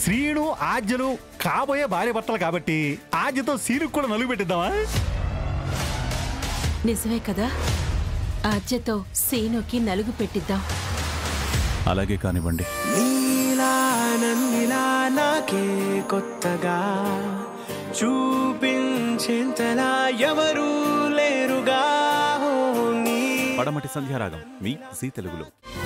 శ్రీను ఆద్యలు కాబోయే భార్య భర్తలు కాబట్టి ఆద్యతో సీనుకు కూడా నలుగు పెట్టిద్దామా? నిజమే కదా, ఆద్యతో సీనుకి నలుగు పెట్టిద్దాం. అలాగే కానివ్వండి. నాకే కొత్తగా చూపించేంతలా ఎవరూ లేరుగా. పడమటి సంధ్యారాగం మీ జీ తెలుగులో.